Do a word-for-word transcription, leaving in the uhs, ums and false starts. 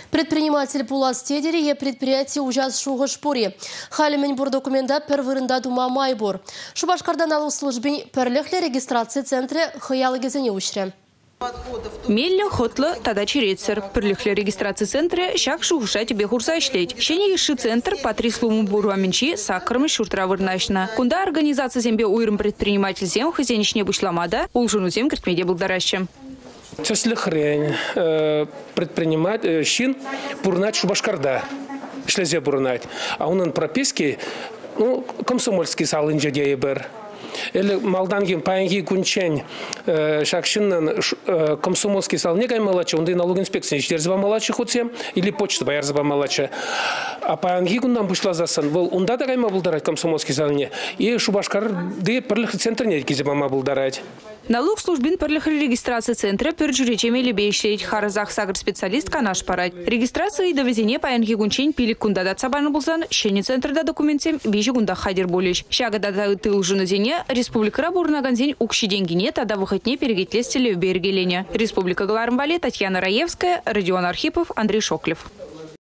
Предприниматель Пулас Тедери предприятие ужас шуғы шпури. Халимен бур документа первырында дума майбур. Шубашкардан алу службин перлехле регистрации центре хыялы кезене ушре. Мелле хотлы тада черецер. Перлехле регистрации центре шак шуғыша тебе хурса ишлеть. Шене еши центр патрислуму буру аминчи сакрымы шуртра вырнашна. Кунда организация зембе уйрым предприниматель зем хозяйничне бушламада, улжуну зем картмеде благодараща. Цеслихрень предприниматель щин бурнать Шубашкарда. Шлезе бурнать. А он прописки, ну, комсомольский сал инжедея бер. Или малдангин паянги кунчень шакшиннан комсомольский сал не гай малача, он да налог инспекции не чтер зба малача хотсем или почта бояр зба малача. А паянги кундан бушла засан, вол он да гай мабулдарать комсомольский сал не. И Шубашкар да перлих центр не кизба мабулдарать. Налог службин перлихли регистрации центра перджуречеми лебейшлеть харазах сагр специалист канаш парать. Регистрация и довезение паянги гунчень пилик кунда дат сабану булсан, щени центр да документсем вижу гунда хадер болищ. Щага да тыл женозене республика рабурна ганзень укши деньги нет, а да выходне перегетлестили в берегелене. Республика Галармвале, Татьяна Раевская, Родион Архипов, Андрей Шоклев.